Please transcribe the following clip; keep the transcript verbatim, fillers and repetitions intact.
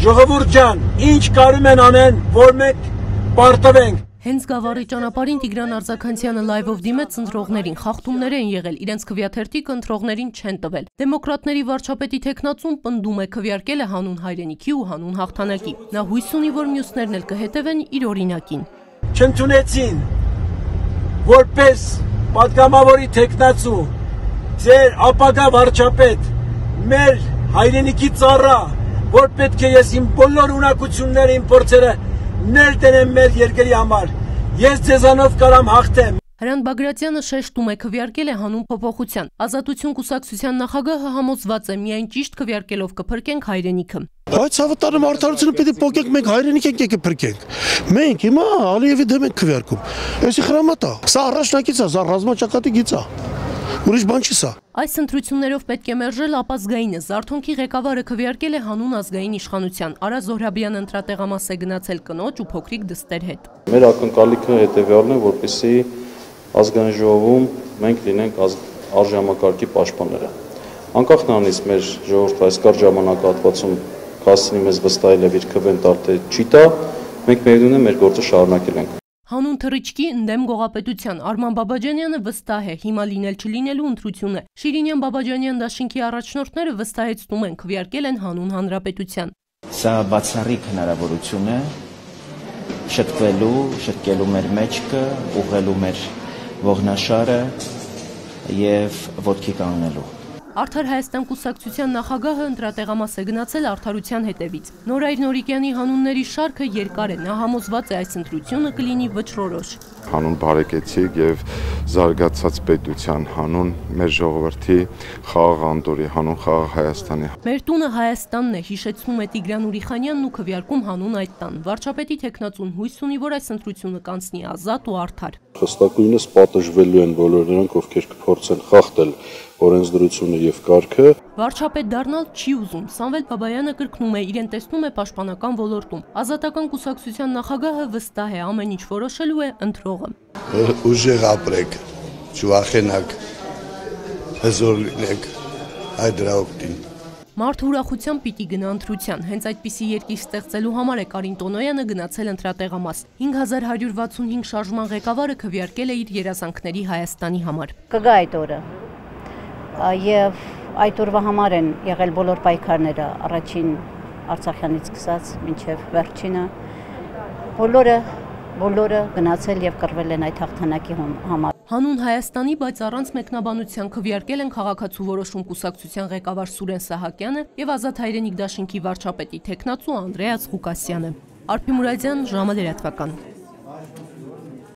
Ժողովուրդ ջան, ինչ կարում են անեն, որ մենք պարտվենք։ Հենց գավառի ճանապարհին Տիգրան Արձաքանցյանը լայվով դիմեց ընտրողներին, խախտումներ են եղել, իրենց քվեաթերթիկը ընտրողներին չեն տվել։ Դեմոկրատների վարչապետի թեկնածուն պնդում է քվեարկել է հանուն հայրենիքի ու հանուն հաղթանակի։ Նա հույս ունի, որ մյուսներն էլ կհետևեն իր օրինակին։ Չընդունեցին, որպես պատգամավորի թեկնածու, ձեր ապագա վարչապետ, մեր հայրենիքի ծառա, որ պետք է ես իմ բոլոր ունակությունները, իմ փորձերը ներդնեմ մեր երկրի համար, ես ձեզանով կարամ հաղթեմ։ Հրանտ Բագրատյանը շեշտում է քվեարկել է հանուն փոփոխության։ Ազատություն կուսակցության նախագահը համոզված է միայն ճիշտ քվեարկելով կփրկենք հայրենիքը։ Բայց հավատարիմ արդարությունը պիտի փոխենք, մենք հայրենիք ենք եկել փրկենք։ Մենք հիմա Ալիևի դեմ ենք քվեարկում։ Էսի խրամատ է։ Սա առաջնակից է, սա ռազմաճակատի գիծ է։ Ուրիշ բան չի սա։ Այս ընտրություններով պետք է մերժել ապազգայինը։ Զարթոնքի ղեկավարը քվեարկել է հանուն ազգային իշխանության։ Արա Զոհրաբյանը ընտրատեղամաս է գնացել կնոջ ու փոքրիկ դստեր հետ։ Մեր ակնկալիքը հետևյալն է, որպեսզի ազգային ժողովում մենք լինենք արժանապատվի պաշտպանները։ Անկախ նրանից մեր ժողովուրդը այս կարճ ժամանակահատվածում կհասցնի մեզ վստահել եւ իր քվեն տալ թե չի տա, մենք միևնույն է մեր գործը շարունակել ենք։ Հանուն թռիչքի ընդդեմ գողապետության Արման Բաբաջանյանը վստահ է, հիմա լինել չլինելու ընտրություն է։ Շիրինյան Բաբաջանյան դաշինքի առաջնորդները վստահեցնում են, քվեարկել են հանուն հանրապետության։ Սա բացառիկ հնարավորություն է շտկվելու, շտկելու մեր մեջքը, ուղղելու մեր ողնաշարը եւ ոտքի կանգնելու։ Արդար Հայաստան կուսակցության նախագահը ընտրատեղամաս է գնացել արդարության հետևից։ Նորայր Նորիկյանի հանունների շարքը երկար է, նա համոզված է այս ընտրությունը կլինի վճռորոշ։ Հանուն բարեկեցիկ եւ զարգացած պետության, հանուն մեր ժողովրդի խաղաղ անդորի, հանուն խաղաղ Հայաստանի։ Մեր տունը Հայաստանն է, հիշեցնում է Տիգրան Ուրիխանյանն ու քվեարկում հանուն այդ տան։ Վարչապետի թեկնածուն հույս ունի, որ այս ընտրությունը կանցնի ազատ ու արդար։ Հստակույնս պատժվելու են բոլոր նրանք, ովքեր կփորձեն խախտել օրենսդրությունը եւ կարգը։ Վարչապետ դառնալ չի ուզում։ Սամվել Բաբայանը կրկնում է, իրեն տեսնում է պաշտպանական ոլորտում։ Ազատական կուսակցության նախագահը վստահ է, ամեն ինչ որոշելու է ընտրողը։ Ուժեղ ապրեք, չվախենաք, հզոր լինեք, այդ դրա օգտին։ Մարդը ուրախությամբ պիտի գնա ընտրության։ Հենց այդպիսի երկիր ստեղծելու համար է Կարին Տոնոյանը գնացել ընտրատեղամաս։ հինգ հազար հարյուր վաթսունհինգ շարժման ղեկավարը քվեարկել է իր երազանքների Հայաստանի համար։ Կգա այդ օրը։ Եվ այդ օրվա համար են եղել բոլոր պայքարները, առաջին Արցախյանից սկսած մինչև վերջինը։ Բոլորը, բոլորը գնացել եւ կռվել են այդ հաղթանակի համար։ Հանուն Հայաստանի, բայց առանց մեկնաբանության քվեարկել են քաղաքացու որոշում կուսակցության ղեկավար Սուրեն Սահակյանը եւ Ազատ հայրենիք դաշինքի վարչապետի թեկնածու Անդրեաս Ղուկասյանը։ Արփի Մուրադյան, ժամը լրատվական։